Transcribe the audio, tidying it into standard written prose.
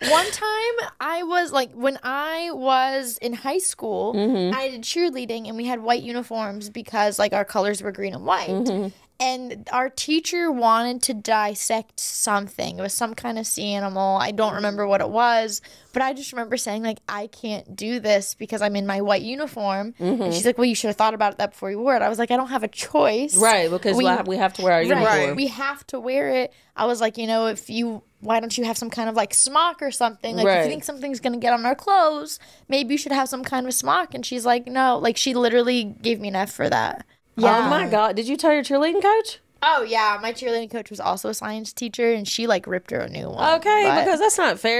One time I was like, when I was in high school, I did cheerleading and we had white uniforms because like our colors were green and white. And our teacher wanted to dissect something. It was some kind of sea animal. I don't remember what it was, but I just remember saying, like, I can't do this because I'm in my white uniform. And she's like, well, you should have thought about that before you wore it. I was like, I don't have a choice. Right, because we have to wear our uniform. Right, we have to wear it. I was like, why don't you have some kind of, like, smock or something? Like, if you think something's going to get on our clothes, maybe you should have some kind of smock. And she's like, no. Like, she literally gave me an F for that. Yeah. Oh, my God. Did you tell your cheerleading coach? Oh, yeah. My cheerleading coach was also a science teacher, and she, like, ripped her a new one. Okay, because that's not fair.